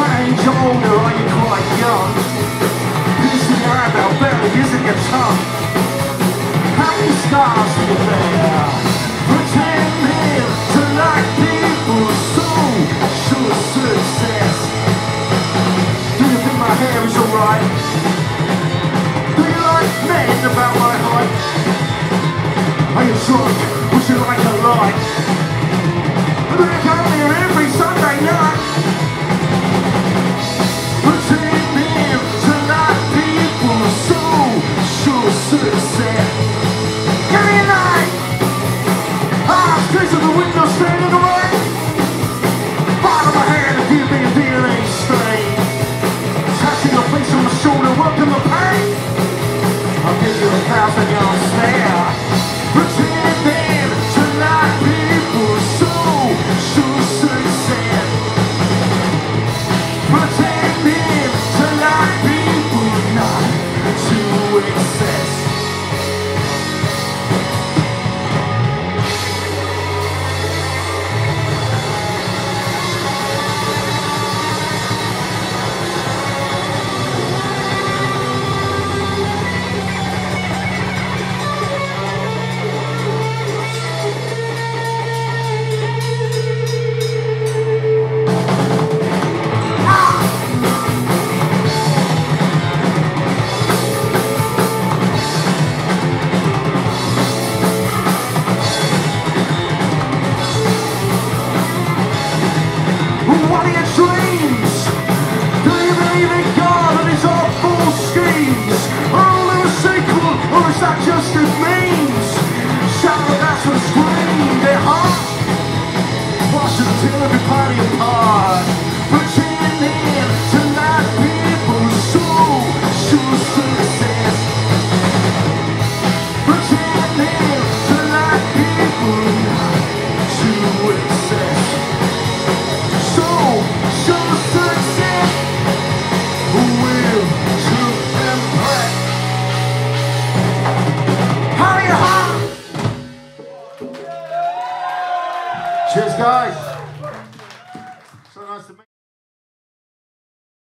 age older, are you quite young? Piercing eyebrow barely isn't your tongue. How many scars do you bear? Pretending to like people so sure success. Do you think my hair is alright? Do you like men about my height? Are you drunk? Would you like a light? Do you come here every Sunday night? Pretending to like people so sure success. Give me a light! Streets of the window standing away. Bottom of my hand if you've been feeling strange. Touching your face on the shoulder, welcome the pain. I'll give you 1,000 yards stare. Pretending to like people so sure success. Pretending to like people not to excess. Everybody apart, pretending